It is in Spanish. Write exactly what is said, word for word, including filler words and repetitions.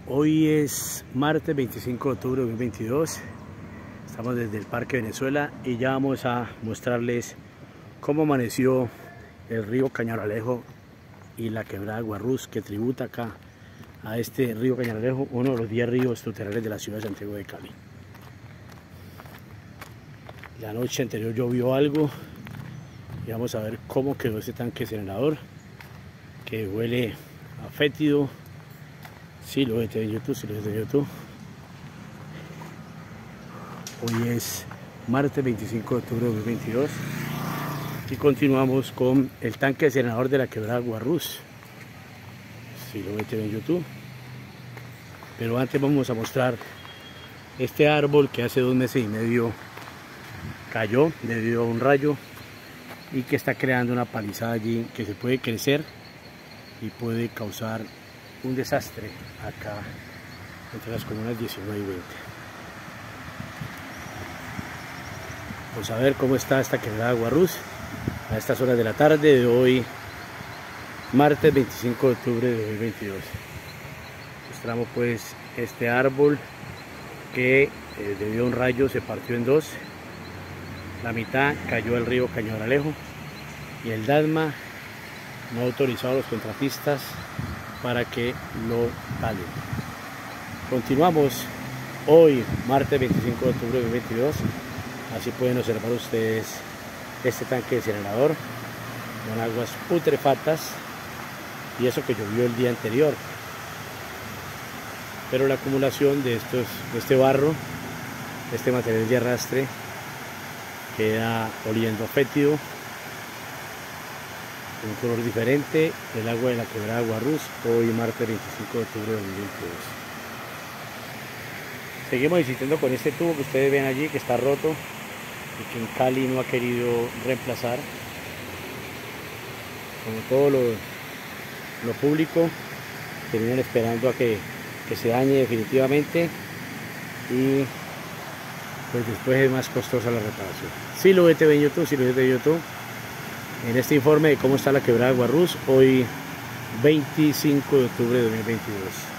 Hoy es martes veinticinco de octubre de dos mil veintidós. Estamos desde el Parque Venezuela y ya vamos a mostrarles cómo amaneció el río Cañaralejo y la quebrada Guarrús, que tributa acá a este río Cañaralejo, uno de los diez ríos tutelarales de la ciudad de Santiago de Cali. La noche anterior llovió algo y vamos a ver cómo quedó ese tanque generador, que huele a fétido. Si sí, lo viste en YouTube, si sí, lo viste en YouTube. Hoy es martes veinticinco de octubre de dos mil veintidós y continuamos con el tanque desalinador de la quebrada Guarrús. Si sí, lo viste en YouTube. Pero antes vamos a mostrar este árbol que hace dos meses y medio cayó debido a un rayo y que está creando una palizada allí que se puede crecer y puede causar un desastre acá entre las comunas diecinueve y veinte. Vamos a ver cómo está esta quebrada Guarrús a estas horas de la tarde de hoy, martes veinticinco de octubre de dos mil veintidós. Mostramos pues este árbol que eh, debido a un rayo se partió en dos. La mitad cayó al río Cañaralejo y el DASMA no ha autorizado a los contratistas para que lo talen. Continuamos hoy, martes veinticinco de octubre de dos mil veintidós. Así pueden observar ustedes este tanque desalinador con aguas putrefactas, y eso que llovió el día anterior. Pero la acumulación de, estos, de este barro, de este material de arrastre, queda oliendo fétido, un color diferente, el agua de la quebrada Guarrús, hoy martes veinticinco de octubre de dos mil veintidós. Seguimos insistiendo con este tubo que ustedes ven allí, que está roto y que en Cali no ha querido reemplazar. Como todo lo, lo público, terminan esperando a que, que se dañe definitivamente y pues después es más costosa la reparación. Si lo viste en YouTube, si lo viste en YouTube, en este informe de cómo está la quebrada Guarrús, hoy veinticinco de octubre de dos mil veintidós.